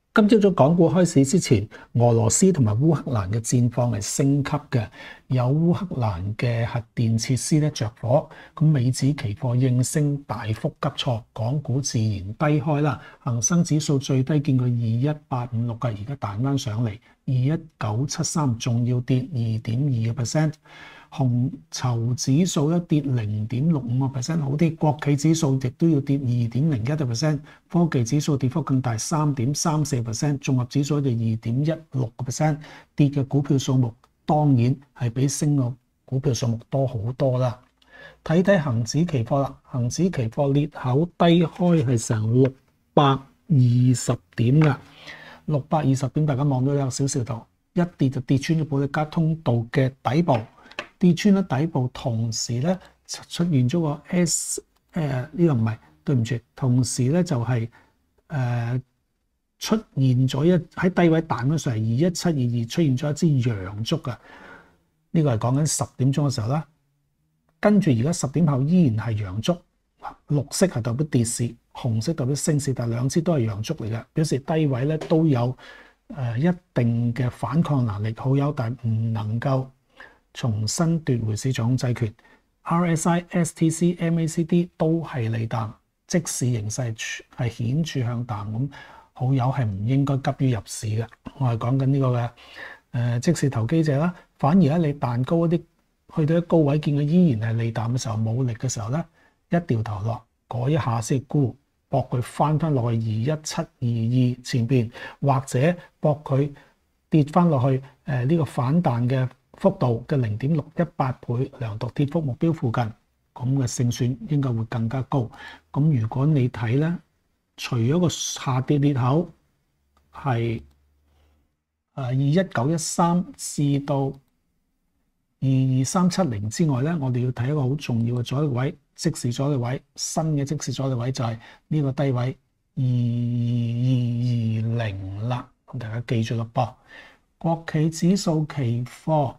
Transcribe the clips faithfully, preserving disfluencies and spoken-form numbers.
今朝早港股開市之前，俄羅斯同埋烏克蘭嘅戰況係升級嘅，有烏克蘭嘅核電設施咧着火，咁美指期貨應聲大幅急挫，港股自然低開啦。恒生指數最低見過二一八五六嘅，而家彈翻上嚟二一九七三，仲要跌二點二個 percent。紅籌指數咧跌零點六五個 percent，好啲。國企指數亦都要跌二點零一個 percent，科技指數跌幅更大三點三四 percent，綜合指數就二點一六個 percent。跌嘅股票數目當然係比升嘅股票數目多好多啦。睇睇恒指期貨啦，恒指期貨裂口低開係成六百二十點㗎，六百二十點大家望到有少少度，一跌就跌穿咗保利加通道嘅底部。跌穿咗底部，同時咧出現咗個 S 誒呢個唔係，對唔住，同時咧就係、是、誒、呃、出現咗一喺低位彈咗上嚟二一七二二，出現咗一支陽燭㗎。呢個係講緊十點鐘嘅時候啦，跟住而家十點後依然係陽燭，綠色係代表跌市，紅色代表升市，但係兩支都係陽燭嚟嘅，表示低位咧都有誒一定嘅反抗能力，好有，但係唔能夠重新奪回市場控制權。 R S I、S T C、M A C D 都係利淡，即使形勢係顯著向淡，咁好友係唔應該急於入市嘅。我係講緊呢個嘅誒、呃，即使投機者啦，反而咧你彈高一啲，去到一高位見佢依然係利淡嘅時候，冇力嘅時候咧，一掉頭落嗰一下先沽，搏佢翻翻落去二一七二二前邊，或者搏佢跌翻落去誒呢、呃這個反彈嘅幅度嘅零點六一八倍量度跌幅目標附近，咁嘅勝算應該會更加高。咁如果你睇咧，除咗個下跌裂口係誒二一九一三至到二二三七零之外咧，我哋要睇一個好重要嘅阻力位，即時阻力位，新嘅即時阻力位就係呢個低位二二二零啦。咁大家記住咯噃。國企指數期貨。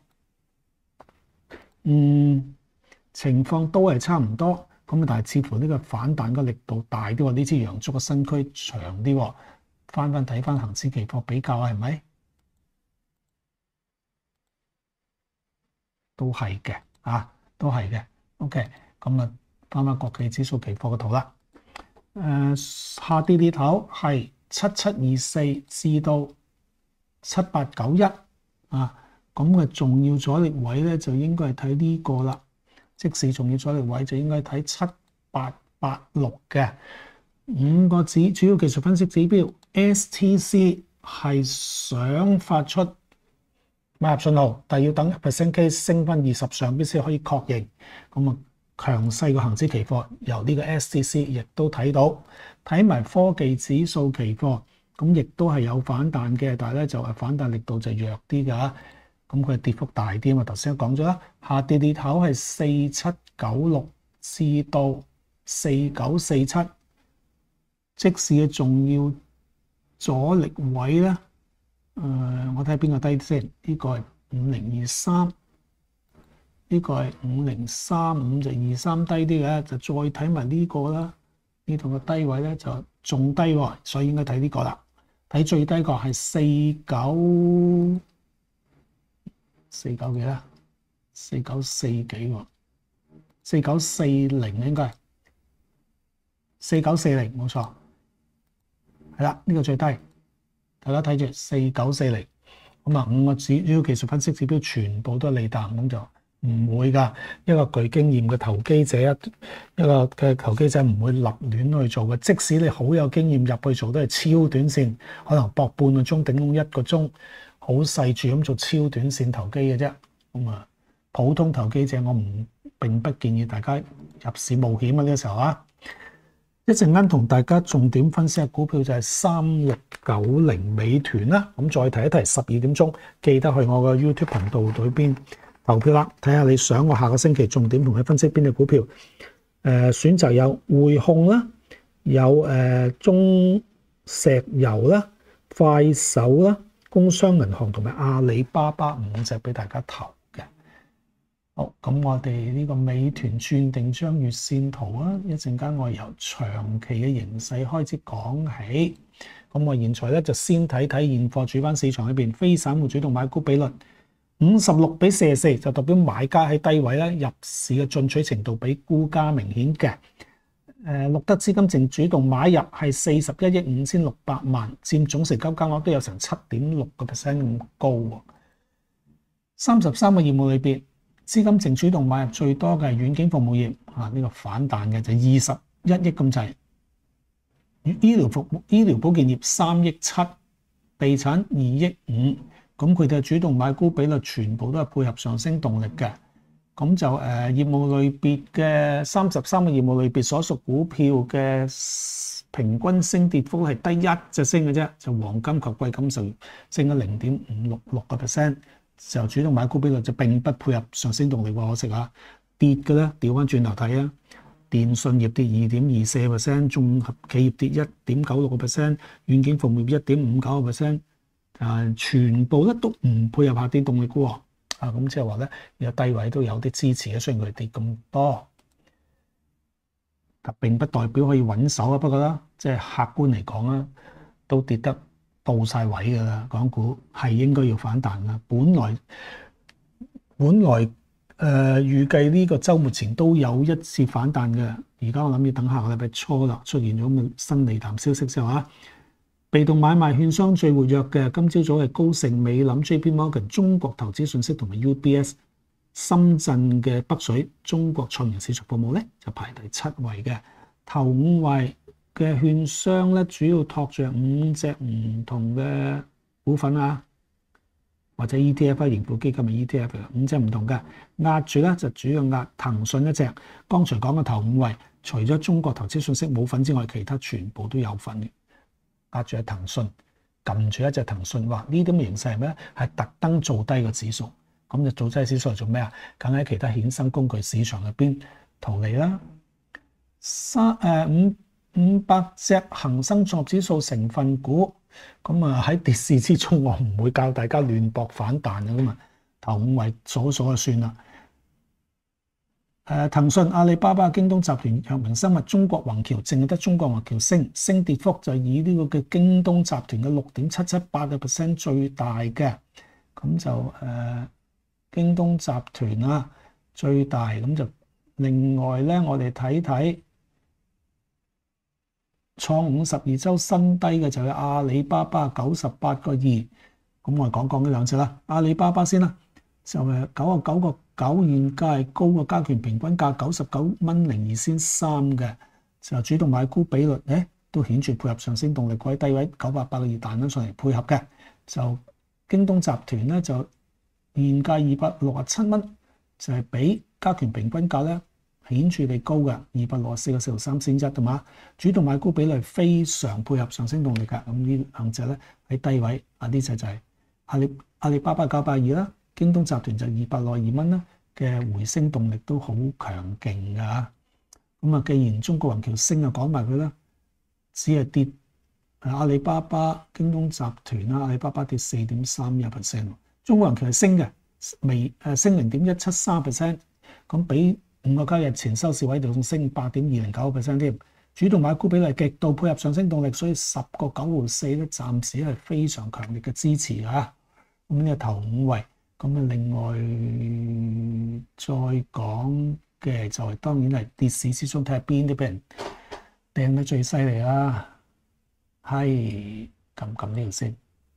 嗯，情況都係差唔多，咁但係似乎呢個反彈嘅力度大啲喎，呢支陽燭嘅身軀長啲喎，翻翻睇翻恒指期貨比較係咪？都係嘅，啊，都係嘅。OK，咁啊，翻翻國企指數期貨嘅圖啦。誒、呃，下跌裂口係七七二四至到七八九一啊。咁嘅重要阻力位咧，就應該係睇呢個啦。即使重要阻力位就應該睇七八八六嘅五個指主要技術分析指標 S T C 係想發出買入信號，但係要等一 percent K 升翻二十上邊先可以確認。咁啊，強勢個恆指期貨由呢個 S T C 亦都睇到，睇埋科技指數期貨，咁亦都係有反彈嘅，但係咧就係反彈力度就弱啲㗎。咁佢跌幅大啲啊嘛，頭先講咗啦，下跌裂口係四七九六至到四九四七，即使嘅重要阻力位咧，誒、呃，我睇下邊個低啲先，呢個係五零二三，呢個係五零三五就二三低啲嘅，就再睇埋呢個啦，呢度嘅低位咧就仲低喎，所以應該睇呢個啦，睇最低個係四九。四九幾啦，四九四幾喎，四九四零應該係四九四零冇錯，係啦，呢個最低，大家睇住四九四零，咁啊五個指主要技術分析指標全部都係利淡，咁就唔會㗎。一個具經驗嘅投機者，一個嘅投機者唔會立亂去做嘅。即使你好有經驗入去做，都係超短線，可能搏半個鐘，頂籠一個鐘。好細注咁做超短線投機嘅啫，咁啊普通投機者我唔並不建議大家入市冒險啊！呢個時候啊，一陣間同大家重點分析嘅股票就係三六九零美團啦。咁再提一提，十二點鐘記得去我嘅 YouTube 頻道裏邊投票啦，睇下你想我下個星期重點同你分析邊隻股票。誒、呃、選擇有匯控啦，有誒、呃、中石油啦、快手啦、工商銀行同埋阿里巴巴五隻俾大家投嘅。好，咁我哋呢個美團轉定張月線圖啊，一陣間我由長期嘅形勢開始講起。 咁我現在咧就先睇睇現貨主板市場裏邊非散戶主動買沽比率五十六比四十四，就代表買家喺低位咧入市嘅進取程度比沽家明顯嘅。誒錄得資金淨主動買入係四十一億五千六百萬，佔總成交金額都有成七點六個 percent 咁高喎。三十三個業務裏邊，資金淨主動買入最多嘅係軟件服務業，啊呢、這個反彈嘅就二十一億咁滯。醫療服務、醫療保健業三億七，地產二億五，咁佢哋嘅主動買沽比率全部都係配合上升動力嘅。咁就誒、呃、業務類別嘅三十三個業務類別所屬股票嘅平均升跌幅係得一隻升嘅啫，就黃金及貴金屬升咗零點五六六個 percent， 就主動買沽比率就並不配合上升動力喎，可惜啊，跌嘅咧調翻轉頭睇啊，電信業跌二點二四個 percent， 綜合企業跌一點九六個 percent， 軟件服務業一點五九個 percent， 啊全部咧都唔配合下跌動力嘅喎。啊，咁即係話咧，有低位都有啲支持嘅，雖然佢跌咁多，但並不代表可以穩守啊。不過咧，即係客觀嚟講啦，都跌得到晒位㗎啦。港股係應該要反彈啦。本來本來誒、呃、預計呢個週末前都有一次反彈嘅，而家我諗要等下個禮拜初啦，出現咗咁嘅新利淡消息之後啊。被動買賣券商最活躍嘅，今朝早係高盛、美林、J P Morgan、中國投資信息同埋 U B S。深圳嘅北水中國創盈市場服務咧就排第七位嘅。頭五位嘅券商咧，主要托著五隻唔同嘅股份啊，或者 E T F 啊，盈富基金嘅 E T F 五隻唔同嘅，壓住咧就主要壓騰訊一隻。剛才講嘅頭五位，除咗中國投資信息冇份之外，其他全部都有份嘅。壓住係騰訊，撳住一隻騰訊，話呢啲咁嘅形勢係咩咧？係特登做低個指數，咁就做低指數嚟做咩啊？梗喺其他衍生工具市場入邊圖利啦。三誒五五百隻恒生綜合指數成分股，咁啊喺跌市之中，我唔會教大家亂搏反彈嘅嘛。頭五位數數就算啦。誒騰訊、阿里巴巴、京東集團、藥明生物、中國宏橋，淨係得中國宏橋升，升跌幅就以呢個嘅京東集團嘅六點七七八個 percent 最大嘅，咁就誒、呃、京東集團啦最大，咁就另外咧，我哋睇睇創五十二週新低嘅就係阿里巴巴九十八個二，咁我哋講講呢兩隻啦，阿里巴巴先啦，就係九十九個九現價高過加權平均價九十九蚊零二仙三嘅，就主動買沽比率誒都顯著配合上升動力，喺低位九百八個二彈咗上嚟配合嘅。就京東集團咧就現價二百六十七蚊，就係比加權平均價咧顯著地高嘅二百六十四個四毫三仙一，同埋主動買沽比率非常配合上升動力㗎。咁呢兩隻咧喺低位啊，呢隻就係阿里阿里巴巴九百二啦。京東集團就二百六十二蚊啦，嘅回升動力都好強勁㗎。咁啊，既然中國宏橋升啊，講埋佢啦，只係跌阿里巴巴、京東集團啦，阿里巴巴跌四點三一 percent， 中國宏橋係升嘅，微誒升零點一七三 percent， 咁比五個交易日前收市位度仲升八點二零九 percent 添。主動買沽比率極度配合上升動力，所以十個九毫四咧，暫時係非常強烈嘅支持㗎。咁呢個頭五位。咁啊，另外再講嘅就係當然係跌市之中睇下邊啲俾人掟得最犀利啦。係撳撳呢條先。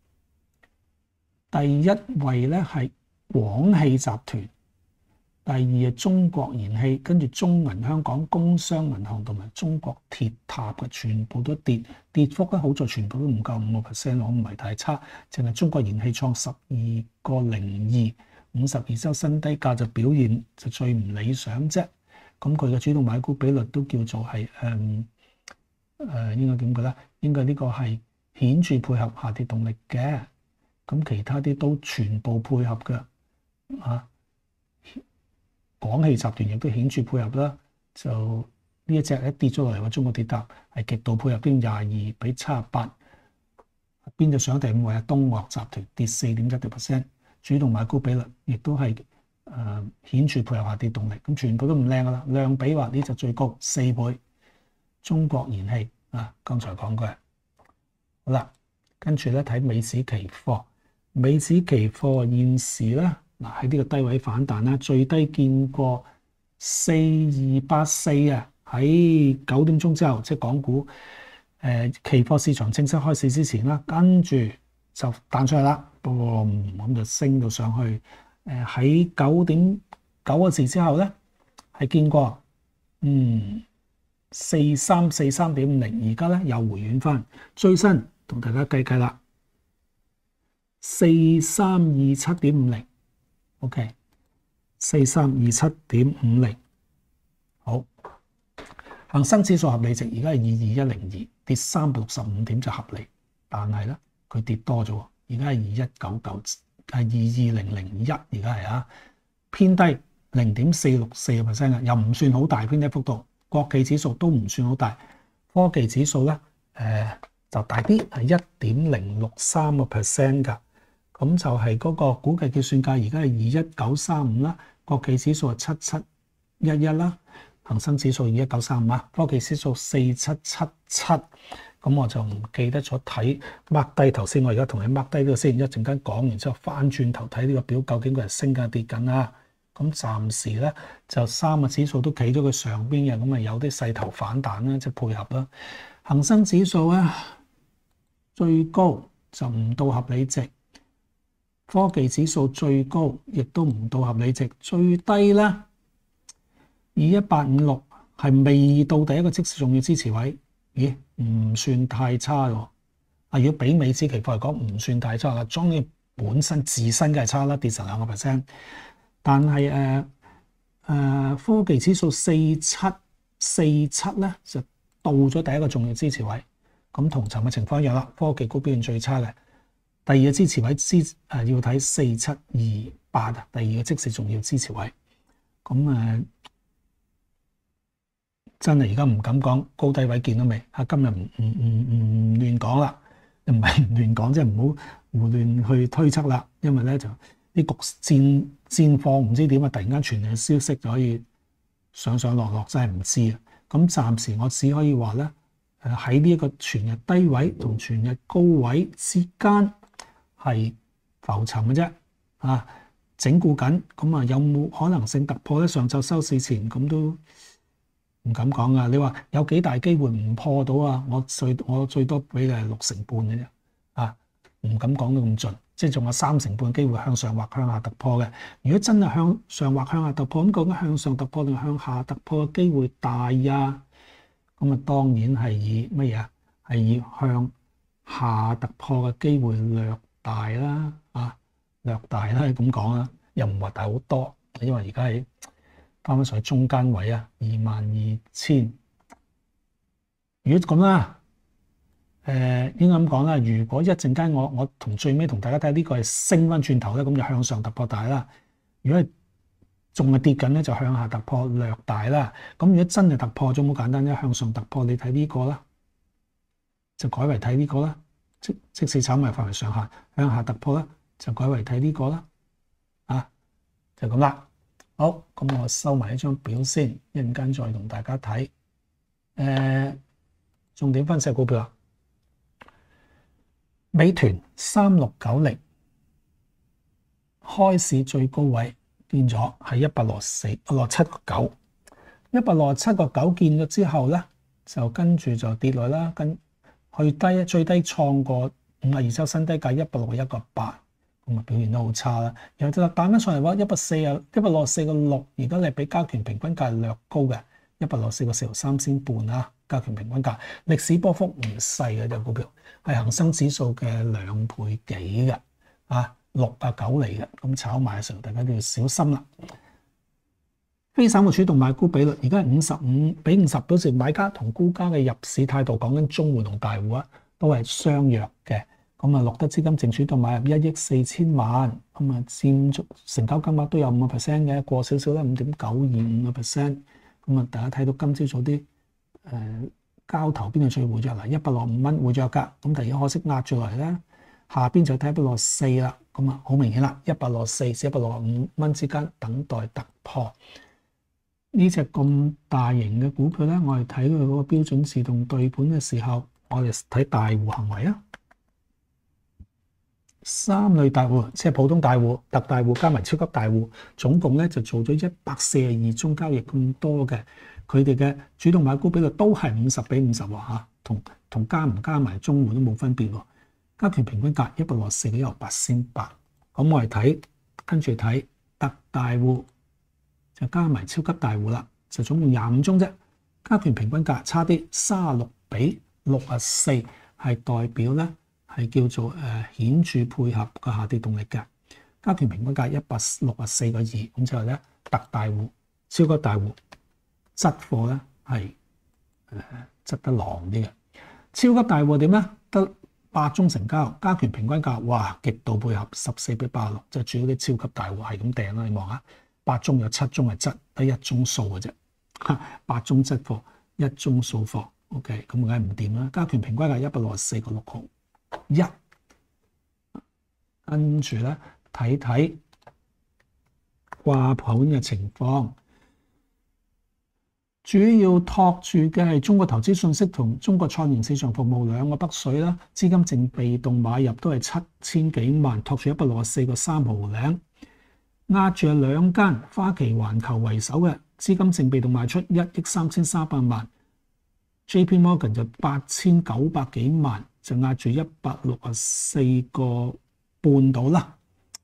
第一位咧係廣汽集團，第二係中國燃氣，跟住中銀香港、工商銀行同埋中國鐵塔嘅全部都跌，跌幅咧好在全部都唔夠五個 percent， 我唔係太差，淨係中國燃氣創十二個零二，五十二週新低價就表現就最唔理想啫。咁佢嘅主動買股比率都叫做係誒誒應該點講咧？應該呢個係顯著配合下跌動力嘅。咁其他啲都全部配合嘅啊。廣汽集團亦都顯著配合啦，就呢一隻一跌咗落嚟嘅中國鐵塔係極度配合，邊廿二比七十八，邊就上第五位啊？東岳集團跌四點一個 percent， 主動買沽比率亦都係誒顯著配合下跌動力，咁全部都唔靚噶啦，量比話呢隻最高四倍，中國燃氣啊，剛才講過。 好啦，跟住咧睇美指期貨，美指期貨現時咧嗱喺呢個低位反彈啦，最低見過四二八四啊，喺九點鐘之後，即係港股誒、呃、期貨市場正式開市之前啦，跟住就彈出嚟啦，不過咁就升到上去，誒喺九點九個字之後咧係見過嗯四三四三點五零，而家咧又回軟翻，最新同大家計計啦，四三二七點五零 ，OK， 四三二七點五零，好，恒生指數合理值而家係二二一零二，跌三百六十五點就合理，但係咧佢跌多咗，而家係二一九九，係二二零零一，而家係啊偏低零點四六四個 percent 嘅，又唔算好大偏低幅度。國企指數都唔算好大，科技指數咧誒、呃、就大啲，係一點零六三個 percent 㗎。咁就係嗰個估計結算價而家係二一九三五啦，國企指數係七七一一啦，恒生指數二一九三五啊，科技指數四七七七。咁我就唔記得咗睇 mark 低頭先，我而家同你 mark 低呢個先，一陣間講完之後翻轉頭睇呢個表，究竟佢係升緊跌緊啊？咁暫時咧就三個指數都企咗佢上邊嘅，咁咪有啲勢頭反彈啦，即係配合啦。恒生指數咧最高就唔到合理值，科技指數最高亦都唔到合理值，最低咧二一八五六係未到第一個即時重要支持位，咦唔算太差喎。啊，如果比美指期貨嚟講唔算太差啦，當然本身自身梗係差啦，跌成兩個 percent。但係誒誒科技指數四七四七咧就到咗第一個重要支持位，咁同尋日情況一樣啦。科技股表現最差嘅，第二個支持位支誒、呃、要睇四七二八啊，第二個即時重要支持位。咁誒、呃、真係而家唔敢講高低位見到未？啊，今日唔唔唔唔亂講啦，唔係唔亂講，即係唔好胡亂去推測啦，因為咧就。啲局戰戰況唔知點啊！突然間傳嚟嘅消息就可以上上落落，真係唔知啊！咁暫時我只可以話咧，誒喺呢一個全日低位同全日高位之間係浮沉嘅啫，啊整固緊，咁啊有冇可能性突破咧？上晝收市前咁都唔敢講啊！你話有幾大機會唔破到啊？我最我最多俾你係六成半嘅啫，啊唔敢講到咁盡。即係仲有三成半機會向上或向下突破嘅。如果真係向上或向下突破，咁究竟向上突破定向下突破嘅機會大啊？咁啊當然係以乜嘢啊？係以向下突破嘅機會略大啦，啊略大啦咁講啦，又唔話大好多，因為而家係翻返上去中間位啊，二萬二千。如果咁啦。誒、呃、應該咁講啦，如果一陣間我我同最尾同大家睇下呢個係升翻轉頭咧，咁就向上突破大啦。如果係仲係跌緊咧，就向下突破略大啦。咁如果真係突破咗，好簡單啫，向上突破你睇呢個啦，就改為睇呢個啦。即即使炒賣範圍上下，向下突破啦，就改為睇呢個啦。啊，就咁啦。好，咁我收埋一張表先，一陣間再同大家睇。誒、呃，重點分析股票啦。美團三六九零開市最高位見咗係一百六十四六七個九，一百六十七個九見咗之後咧，就跟住就跌落啦，跟去低最低創過五十二周新低價一百六十一個八，咁啊表現都好差啦。然後就彈翻上嚟話一百四啊一百六十四個六，而家你比加權平均價略高嘅一百六十四個四毫三仙半啊。加權平均價歷史波幅唔細嘅隻股票，係恒生指數嘅兩倍幾嘅，啊六啊九厘嘅，咁炒賣嘅時候大家都要小心啦。非散戶主動買沽比率而家係五十五比五十，表示買家同沽家嘅入市態度，講緊中戶同大戶啊，都係相若嘅。咁啊，錄得資金淨主動買入一億四千萬，咁啊佔足成交金額都有五個 percent 嘅，過少少啦，五點九二五個 percent。咁啊，大家睇到今朝早啲。誒、呃、交投邊度最活躍啦？一百六十五蚊活躍㗎，咁第二可惜壓住落嚟咧，下邊就睇一百六十四啦，咁啊好明顯啦，一百六十四至一百六十五蚊之間等待突破。呢隻咁大型嘅股票咧，我哋睇佢嗰個標準自動對盤嘅時候，我哋睇大戶行為啊。 三類大戶，即係普通大戶、特大戶加埋超級大戶，總共咧就做咗一百四十二宗交易咁多嘅。佢哋嘅主動買沽比率都係五十比五十喎嚇，同同加唔加埋中戶都冇分別喎。加權平均價一百六十四個一毫八仙八。咁我哋睇跟住睇特大戶，就加埋超級大戶啦，就總共廿五宗啫。加權平均價差啲，三十六比六十四，係代表咧係叫做誒顯著配合個下跌動力嘅。加權平均價一百六十四個二，咁之後咧特大戶、超級大戶執貨咧係誒執得狼啲嘅。超級大戶點咧？得八宗成交，加權平均價哇極度配合，十四比八十六，就主要啲超級大戶係咁掟啦。你望下，八宗有七宗係執，得一宗數嘅啫。八宗執貨，一宗數貨 ，OK，咁梗係唔掂啦。加權平均價一百六十四個六毫一，跟住咧睇睇掛盤嘅情況，主要托住嘅係中國投資信息同中國創研市場服務兩個北水啦，資金淨被動買入都係七千幾萬，托住一百六十四個三毫零，壓住係兩間花旗環球為首嘅。資金淨被動賣出一億三千三百萬 ，J P Morgan 就八千九百幾萬，就壓住一百六十四個半到啦。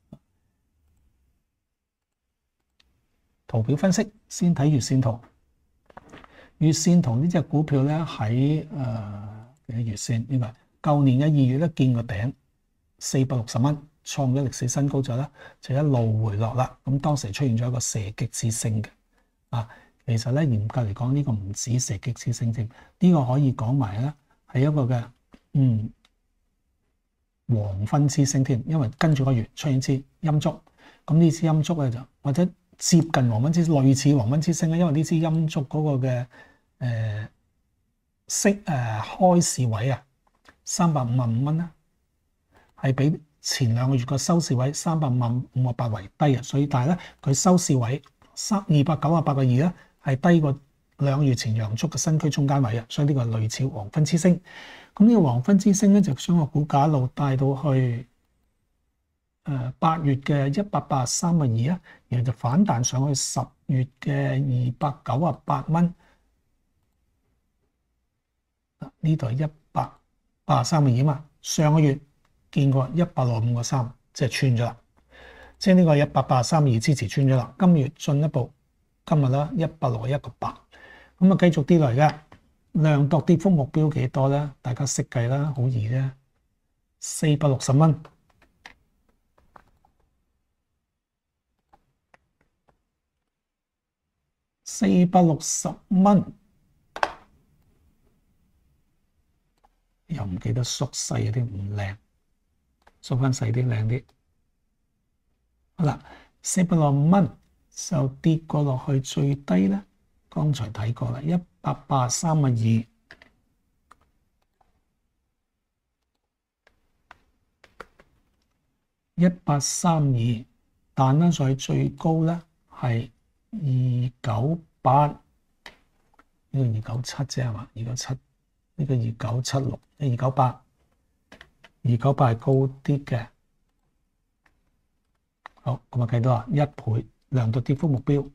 圖表分析先睇月線圖，月線圖呢隻股票咧喺誒幾月線呢個舊年嘅二月咧見個頂四百六十蚊，創咗歷史新高咗啦，就一路回落啦。咁當時出現咗一個射擊之星嘅。啊，其實咧嚴格嚟講，呢、這個唔止射擊之星添，呢、這個可以講埋咧係一個嘅嗯黃昏之星添，因為跟住個月出現支陰燭，咁呢支陰燭咧就或者接近黃昏之類似黃昏之星咧，因為呢支陰燭嗰個嘅誒息誒開市位啊三百五十五蚊啦，係比前兩個月個收市位三百五十五個八為低啊，所以但係咧佢收市位三二百九十八個二咧，係低過兩個月前陽燭嘅新區中間位啊，所以呢個係類似黃昏之星。咁呢個黃昏之星咧，就將個股價一路帶到去誒八月嘅一百八十三個二啊，然後就反彈上去十月嘅二百九十八蚊。呢度係一百八十三個二啊嘛，上個月見過一百六十五個三，即係穿咗啦。即係呢個一百八十三個二支持穿咗啦，今月進一步，今日啦一百六十一個八，咁啊繼續跌落嚟嘅，量度跌幅目標幾多咧？大家識計啦，好易啫，四百六十蚊，四百六十蚊，又唔記得縮細有啲唔靚，縮翻細啲靚啲。好啦，四百六十蚊就跌過落去最低咧，剛才睇過啦，一百八十三個二，一百三二，彈翻上去最高咧係二九八，呢個二九七啫係嘛？二九七，呢個二九七六，呢二九八，二九八係高啲嘅。好，咁啊計到啊，一倍量度跌幅目標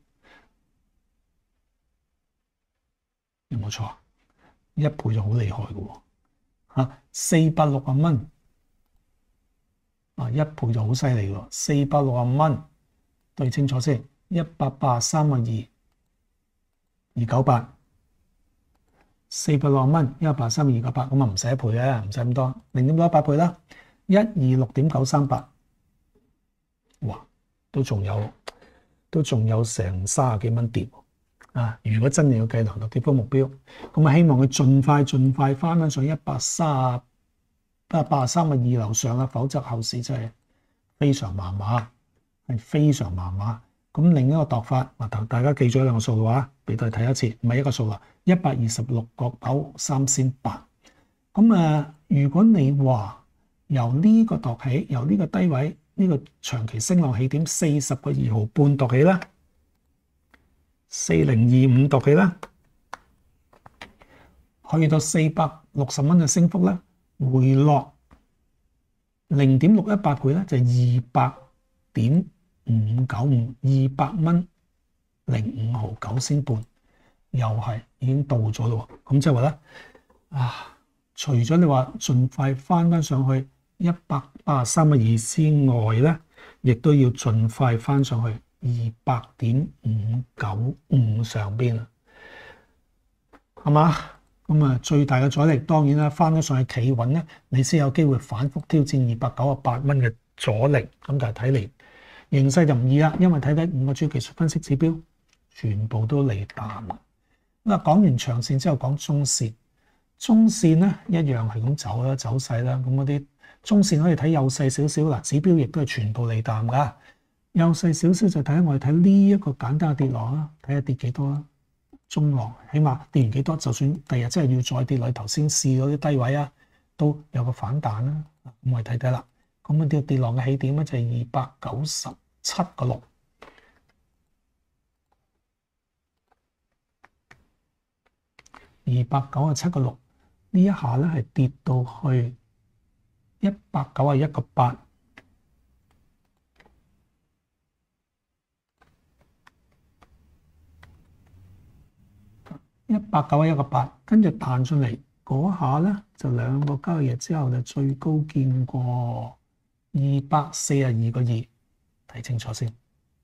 有冇錯？一倍就好厲害嘅喎，嚇四百六十蚊啊，一倍就好犀利喎，四百六十蚊對清楚先，一百八十三個二，二九八，四百六十蚊，一百八十三二九八，咁啊唔使一倍嘅，唔使咁多，零點六一八倍啦，一二六點九三八。哇，都仲有，都仲有成三十幾蚊跌啊！如果真係要計量度跌幅目標，咁啊希望佢盡快盡快翻翻上一百三十八八十三個二樓上啦，否則後市真係非常麻麻，係非常麻麻。咁另一個度法，嗱大家記咗兩個數嘅話，俾大家睇一次，唔係一個數啦，一百二十六個九三仙八。咁啊，如果你話由呢個度起，由呢個低位。呢個長期升浪起點四十個二毫半度起啦，四零二五度起啦，去到四百六十蚊嘅升幅咧，回落零點六一八倍咧就係二百點五九五，二百蚊零五毫九仙半，又係已經到咗咯。咁即係話咧，啊，除咗你話盡快翻翻上去一百八十三個二之外咧，亦都要盡快翻上去二百點五九五上邊啊，係嘛？咁啊，最大嘅阻力當然啦，翻咗上去企穩咧，你先有機會反覆挑戰二百九十八蚊嘅阻力。咁但係睇嚟形勢就唔易啦，因為睇睇五個主要技術分析指標全部都離淡。咁啊，講完長線之後講中線，中線咧一樣係咁走啦，走勢啦。咁嗰啲中線可以睇幼細少少嗱，指標亦都係全部離淡㗎。幼細少少就睇下我哋睇呢一個簡單嘅跌落啦，睇下跌幾多啦。中浪起碼跌完幾多，就算第日真係要再跌落去頭先試嗰啲低位啊，都有個反彈啦。咁我哋睇睇啦。咁啊，跌跌落嘅起點咧就係二百九十七個六，二百九十七個六呢一下咧係跌到去一百九十一個八。一百九十一個八，跟住彈出嚟嗰下咧，就兩個交易日之後就最高見過二百四十二個二，睇清楚先。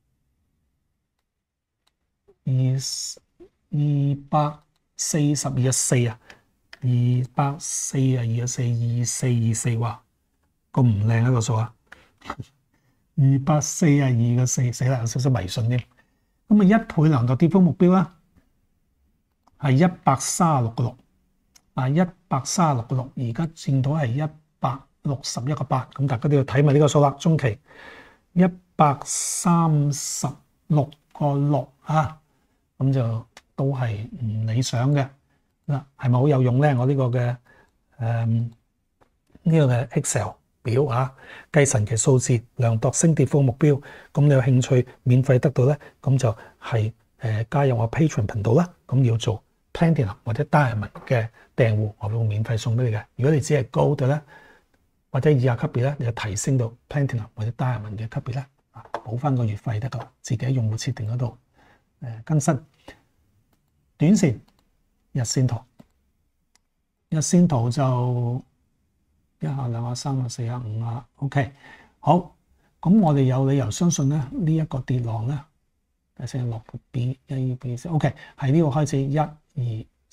二二百四十二個四啊，二百四十二個四，二四二四，哇，咁唔靚一個數啊！二百四十二個四，死啦，有少少迷信添。咁啊，一倍量度跌幅目標啦。係一百三十六個六，啊一百三十六個六，而家見到係一百六十一個八，咁大家都要睇埋呢個數啦。中期一百三十六個六啊，咁就都係唔理想嘅。嗱，係咪好有用咧？我呢個嘅誒呢個嘅 Excel 表啊，計神奇數字，量度升跌幅目標。咁你有興趣免費得到咧，咁就係、是、誒、呃、加入我 Patreon 頻道啦。咁要做 Platinum 或者 Diamond 嘅訂戶，我會免費送俾你嘅。如果你只係 Gold 咧，或者以下級別咧，你就提升到 Platinum 或者 Diamond 嘅級別咧，啊，補翻個月費得噶啦。自己喺用戶設定嗰度誒更新。短線日線圖，日線圖就一下兩下三下四下五下 ，OK 好。咁我哋有理由相信咧，呢、這、一個跌浪咧，睇先落個 B 一 B 四 OK 係呢個開始一。二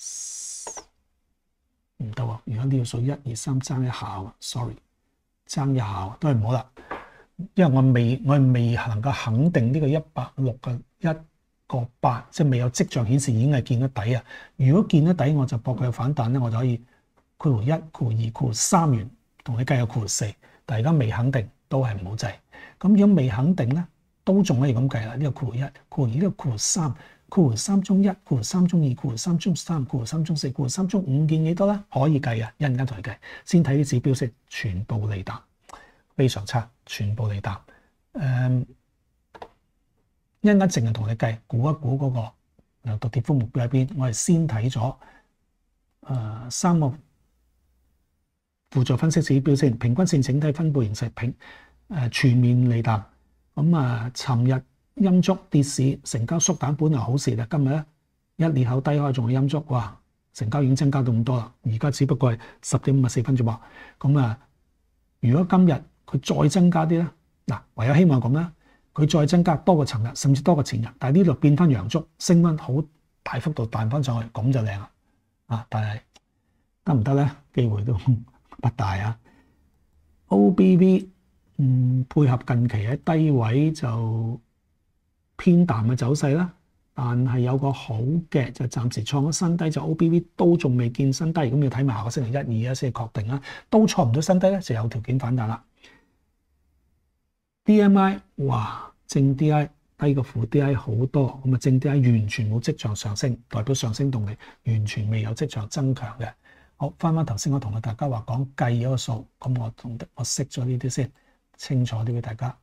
唔得喎，如果呢個數一二三爭一下 sorry 爭一下都係唔好啦，因為我未我係未能夠肯定呢個一百六嘅一個八，即係未有跡象顯示已經係見咗底啊。如果見咗底，我就搏佢有反彈咧，我就可以括弧一、括弧二、括弧三元同你計有括弧四，但係而家未肯定都係唔好制。咁如果未肯定咧，都仲可以咁計啦。呢個括弧一、括弧二、呢個括弧三。括弧三中一，括弧三中二，括弧三中三，括弧三中四，括弧三中五，見幾多咧？可以計啊，一陣間同你計。先睇啲指標先，全部離淡，非常差，全部離淡。誒、嗯，一陣間淨係同你計，估一估嗰個量度跌幅目標喺邊。我係先睇咗誒三個輔助分析指標先，平均線整體分佈形勢平誒、呃、全面離淡。咁啊，尋日陰燭跌市，成交縮減本來好事啦。今日咧一裂口低開，仲係陰燭，哇！成交已經增加到咁多啦。而家只不過係十點五十四分啫噃。咁啊，如果今日佢再增加啲咧，嗱，唯有希望咁啦，佢再增加多過尋日，甚至多過前日。但係呢度變翻陽燭，升翻好大幅度彈翻上去，咁就靚啦。啊，但係得唔得咧？機會都不大啊。O B V 嗯，配合近期喺低位就偏淡嘅走勢啦，但係有個好嘅就暫時創咗新低，就 O B V 都仲未見新低，咁要睇埋下個星期一二啊先確定啦。都創唔到新低咧，就有條件反彈啦。D M I 哇，正 D I 低過負 D I 好多，咁啊正 D I 完全冇跡象上升，代表上升動力完全未有跡象增強嘅。好，翻翻頭先我同大家話講計嗰個數，咁我同我識咗呢啲先，清楚啲俾大家。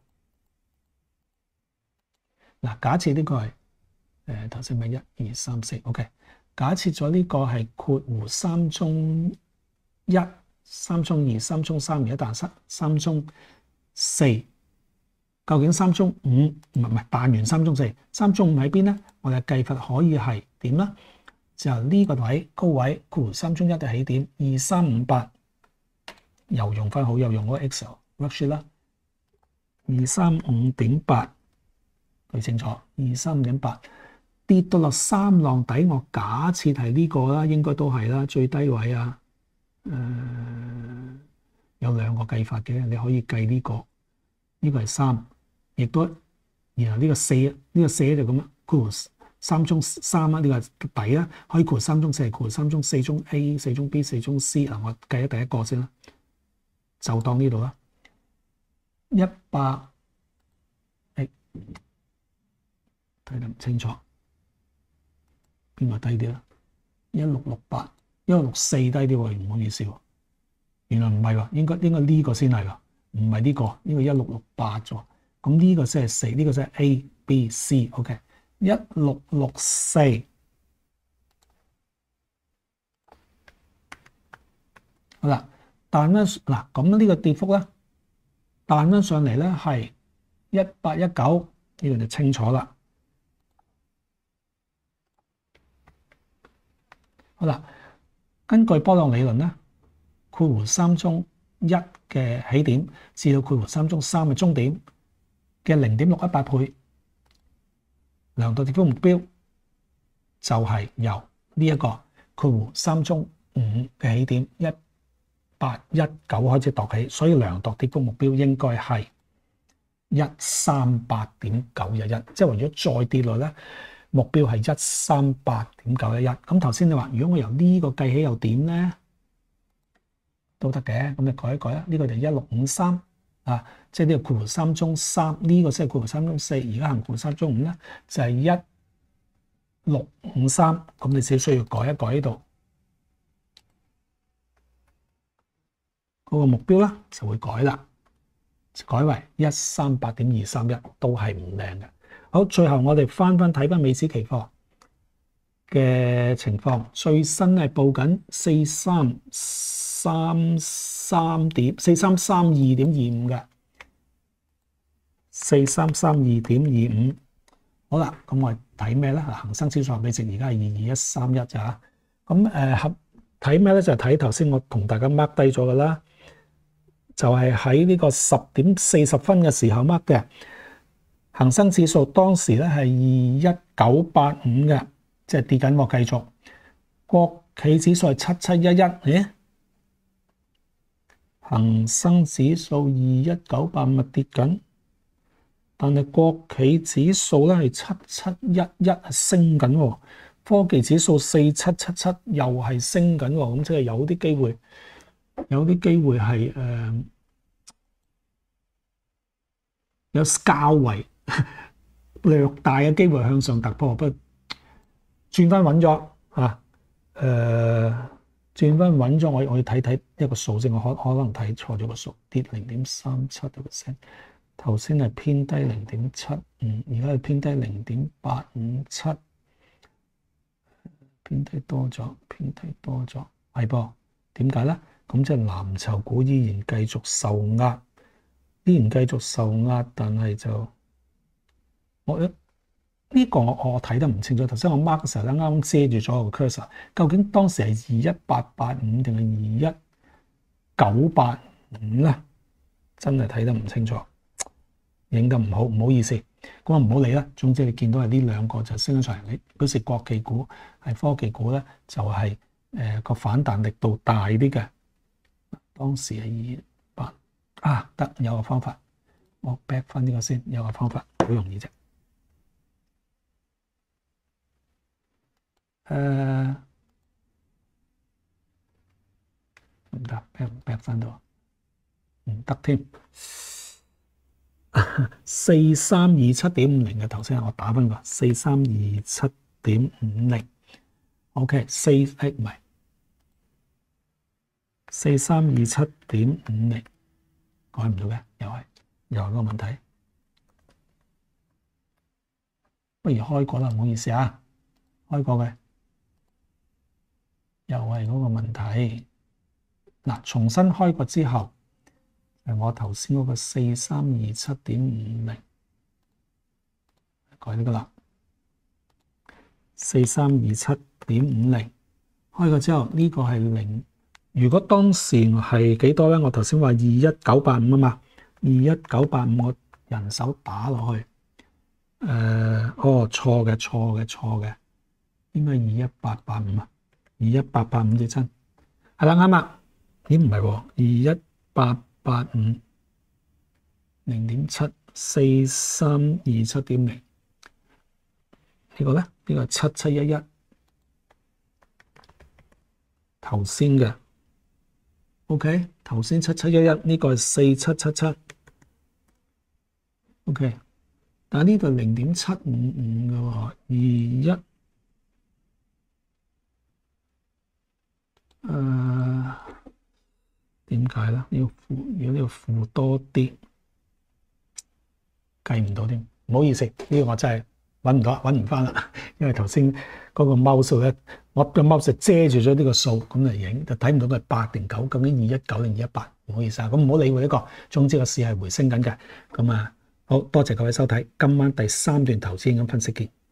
嗱，假設呢個係誒頭先咪一二三四 OK，假設咗呢個係括弧三中一三中二、三中三而家彈失，三中四，究竟三中五唔係唔係彈完三中四，三中五喺邊咧？我哋計法可以係點咧？就呢個位高位括弧三中一嘅起點二三五八，又用翻好有用嗰個 Excel worksheet 啦，二三五點八，對清楚，二三五點八跌到落三浪底，我假設係呢個啦，應該都係啦，最低位啊，誒、呃、有兩個計法嘅，你可以計呢、這個，呢、這個係三，亦都然後呢個四，呢、這個四就咁啊，括弧三中三啊，呢個底啦，可以括弧三中四，括弧三中四中 A、四中 B、四中 C 嗱，我計咗第一個先啦，就當呢度啦，一百，誒睇得唔清楚。邊個低啲啦？一六六八，一六六四低啲喎，唔好意思喎。原來唔係喎，應該應該呢個先係㗎，唔係呢個，呢個一六六八咗。咁呢個先係四，呢個先係 A、B、C。OK， 一六六四。好啦，彈翻嗱，咁呢個跌幅咧，彈翻上嚟咧係一八一九，呢個就清楚啦。好啦，根據波浪理論咧，括弧三中一嘅起點至到括弧三中三嘅終點嘅零點六一八倍，量度跌幅目標就係由呢一個括弧三中五嘅起點一八一九開始度起，所以量度跌幅目標應該係一三八點九一一，即係為咗再跌落咧。目標係一三八點九一一，咁頭先你話，如果我由呢個計起又點咧？都得嘅，咁你改一改啦。呢個就一六五三啊，即係呢個括弧三中三，呢個先係括弧三中四，而家行括弧三中五咧，就係一六五三，咁你只需要改一改呢度嗰個目標啦，就會改啦，改為一三八點二三一，都係唔靚嘅。好，最後我哋翻翻睇翻美指期貨嘅情況，最新係報緊四三三三點四三三二點二五嘅，四三三二點二五。好啦，咁我哋睇咩咧？恒生指數合理值而家係二二一三一咋？咁誒合睇咩咧？就係睇頭先我同大家 mark 低咗噶啦，就係喺呢個十點四十分嘅時候 mark 嘅。恒生指數當時咧係二一九八五嘅，即係跌緊喎，繼續。國企指數係七七一一，咦？恒生指數二一九八五跌緊，但係國企指數咧係七七一一係升緊喎。科技指數四七七七又係升緊喎，咁即係有啲機會，有啲機會係誒、呃、有較為略大嘅機會向上突破，不過轉翻穩咗啊！誒、呃，轉翻穩咗，我我要睇睇一個數先，我可可能睇錯咗個數，跌零點三七個 percent， 頭先係偏低零點七五，而家係偏低零點八五七，偏低多咗，偏低多咗，係噃？點解咧？咁即係藍籌股依然繼續受壓，依然繼續受壓，但係就我呢、這個我我睇得唔清楚。頭先我 mark 嘅時候咧，啱啱遮住咗個 cursor， 究竟當時係二一八八五定係二一九八五咧？真係睇得唔清楚，影得唔好，唔好意思。咁啊唔好理啦。總之你見到係呢兩個就升咗上嚟，你嗰時國企股係科技股咧，就係誒個反彈力度大啲嘅。當時係二一八啊，得有個方法，我 back 翻呢個先，有個方法好容易啫。誒唔得 back back 翻到唔得添。四三二七點五零嘅頭先，我打翻個四三二七點五零。OK， 四誒唔係四三二七點五零，改唔到嘅，又係又係個問題。不如開過啦，唔好意思啊，開過嘅又係嗰個問題。 嗱，重新開過之後，係我頭先嗰個四三二七點五零，改呢個啦，四三二七點五零開過之後，呢、這個係零。如果當時係幾多咧？我頭先話二一九八五啊嘛，二一九八五我人手打落去，誒、呃，哦，錯嘅，錯嘅，錯嘅，應該二一八八五啊，二一八八五至真，係啦，啱啦，咦唔係喎，二一八八五零點七四三二七點零，呢個咧，呢、這個係七七一一，頭先嘅。OK， 頭先七七一一呢個係四七七七 OK， 但係呢度零點七五五嘅喎，二一誒點解咧？要負，如果呢個負多啲，計唔到添，唔好意思，呢、這個我真係揾唔到，揾唔翻啦，因為頭先嗰個 mouse 咧。我個 mouse 遮住咗呢個數咁嚟影，就睇唔到佢係八定九，究竟二一九定二一八，唔好意思啊。咁唔好理會呢個，總之個市係回升緊嘅。咁啊，好多謝各位收睇今晚第三段投資應咁分析結。